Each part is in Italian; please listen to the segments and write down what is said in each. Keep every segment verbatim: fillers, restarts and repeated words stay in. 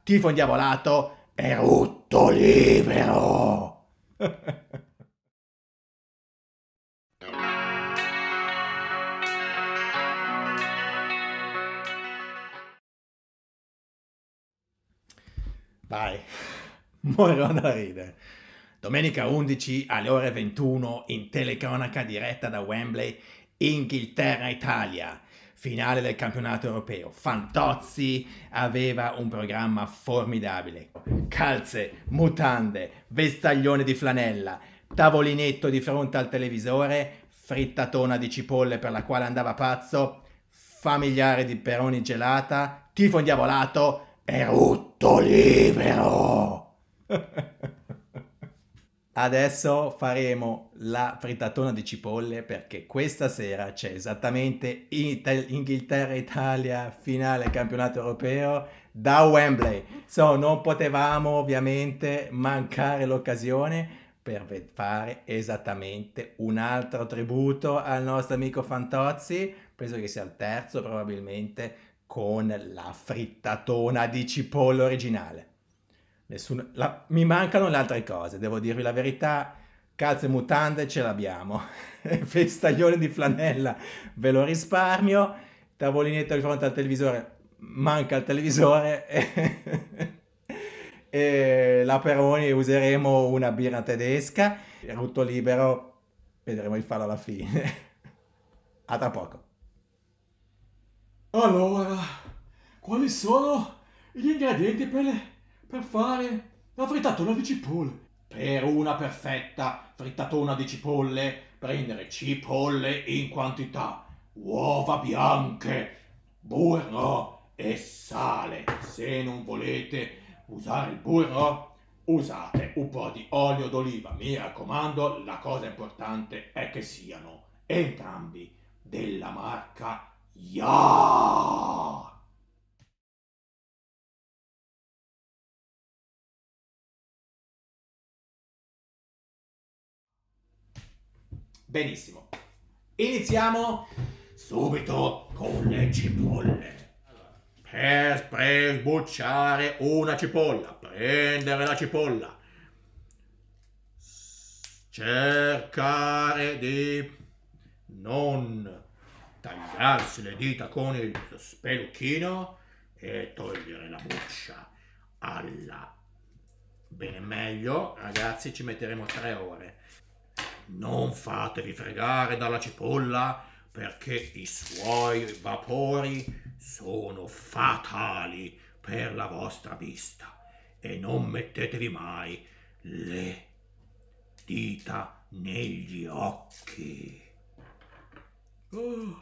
tifo indiavolato e rutto libero. Vai, morirò da ridere. Domenica undici alle ore ventuno in telecronaca diretta da Wembley, Inghilterra-Italia, finale del campionato europeo. Fantozzi aveva un programma formidabile. Calze, mutande, vestaglione di flanella, tavolinetto di fronte al televisore, frittatona di cipolle per la quale andava pazzo, familiare di peroni gelata, tifo indiavolato e rutto libero. Adesso faremo la frittatona di cipolle perché questa sera c'è esattamente Inghilterra-Italia finale campionato europeo da Wembley. So, non potevamo ovviamente mancare l'occasione per fare esattamente un altro tributo al nostro amico Fantozzi, penso che sia il terzo probabilmente, con la frittatona di cipolle originale. Nessuno, la, mi mancano le altre cose, devo dirvi la verità, calze e mutande ce l'abbiamo, festaglione di flanella ve lo risparmio, tavolinetto di fronte al televisore, manca il televisore, e, e la Peroni useremo una birra tedesca, il rutto libero vedremo il farlo alla fine. A tra poco. Allora, quali sono gli ingredienti per, le, per fare la frittatina di cipolle? Per una perfetta frittatona di cipolle, prendere cipolle in quantità, uova bianche, burro e sale. Se non volete usare il burro, usate un po' di olio d'oliva. Mi raccomando, la cosa importante è che siano entrambi della marca Ya. Benissimo. Iniziamo subito con le cipolle. Per, per sbucciare una cipolla, prendere la cipolla, cercare di non tagliarsi le dita con il spelucchino e togliere la buccia alla bene meglio. Ragazzi, ci metteremo tre ore. Non fatevi fregare dalla cipolla perché i suoi vapori sono fatali per la vostra vista e non mettetevi mai le dita negli occhi. Oh,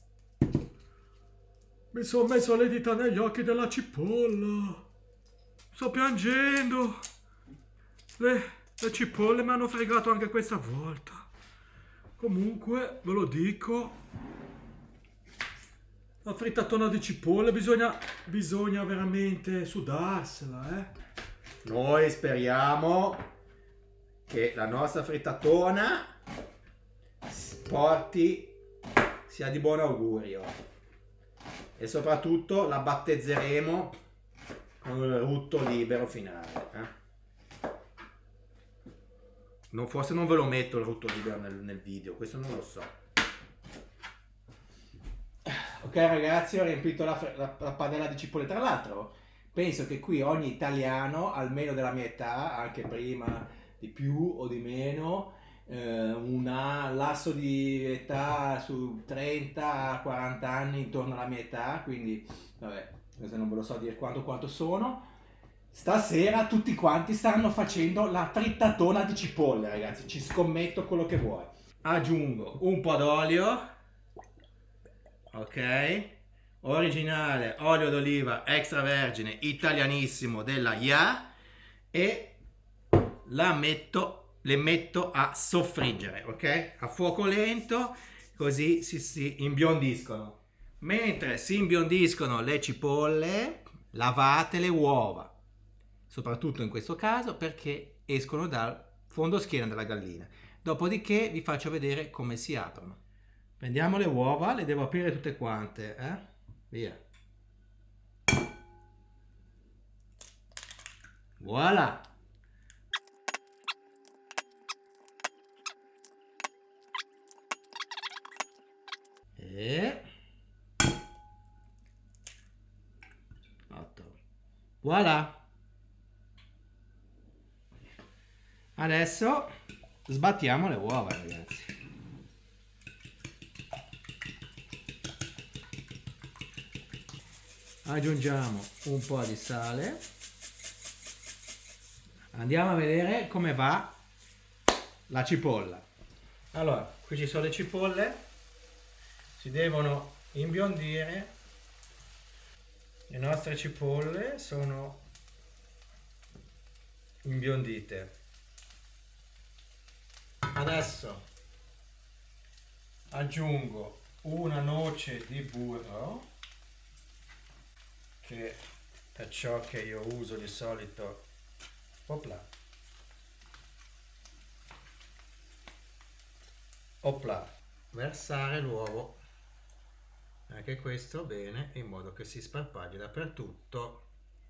mi sono messo le dita negli occhi della cipolla. Sto piangendo. Le, le cipolle mi hanno fregato anche questa volta. Comunque, ve lo dico, la frittatona di cipolle bisogna, bisogna veramente sudarsela, eh. Noi speriamo che la nostra frittatona porti sia di buon augurio e soprattutto la battezzeremo con il rutto libero finale, eh? Non, forse non ve lo metto il rutto libero nel, nel video, questo non lo so. Ok ragazzi, ho riempito la, la, la padella di cipolle. Tra l'altro penso che qui ogni italiano, almeno della mia età, anche prima di più o di meno, eh, un lasso di età su trenta quaranta anni intorno alla mia età, quindi vabbè, questo non ve lo so dire quanto quanto sono. Stasera tutti quanti stanno facendo la frittatona di cipolle, ragazzi, ci scommetto quello che vuoi. Aggiungo un po' d'olio, ok, originale olio d'oliva extravergine italianissimo della Ya, e la metto, le metto a soffriggere, ok, a fuoco lento, così si, si imbiondiscono. Mentre si imbiondiscono le cipolle, lavate le uova, soprattutto in questo caso perché escono dal fondo schiena della gallina. Dopodiché vi faccio vedere come si aprono. Prendiamo le uova, le devo aprire tutte quante, eh? Via. Voilà. E fatto. Voilà. Adesso sbattiamo le uova, ragazzi. Aggiungiamo un po' di sale. Andiamo a vedere come va la cipolla. Allora, qui ci sono le cipolle. Si devono imbiondire. Le nostre cipolle sono imbiondite. Adesso aggiungo una noce di burro, che è ciò che io uso di solito. Opla. Opla. Versare l'uovo. Anche questo bene, in modo che si sparpagli dappertutto.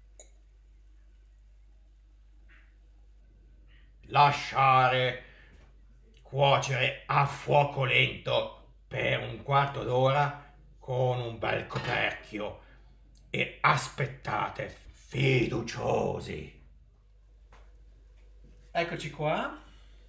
Lasciare cuocere a fuoco lento per un quarto d'ora con un bel coperchio e aspettate fiduciosi. Eccoci qua.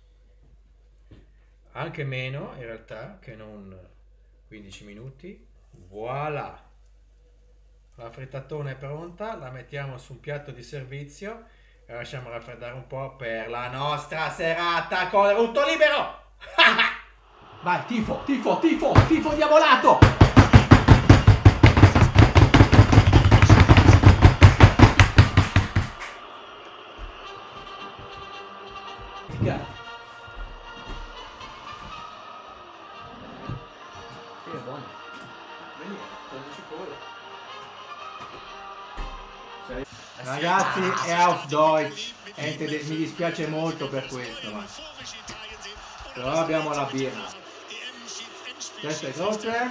Anche meno in realtà, che non quindici minuti. Voilà, la frittatona è pronta, la mettiamo su un piatto di servizio e la lasciamo raffreddare un po' per la nostra serata con rutto libero. Vai, tifo, tifo, tifo, tifo diavolato. Che è buono. Ragazzi, è auf Deutsch, è in tedesco, mi dispiace molto per questo, ma però abbiamo la birra. Queste cose.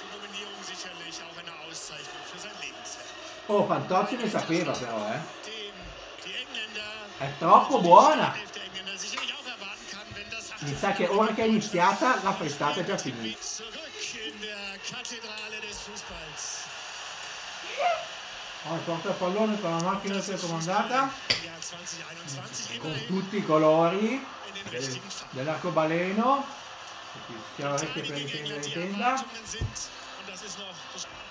Oh, Fantozzi ne sapeva però, eh. È troppo buona. Mi sa che ora che è iniziata la frittata è già finita. Oh, porta il pallone con la macchina telecomandata con tutti i colori dell'arcobaleno, che ha orecchie per intendere intenda.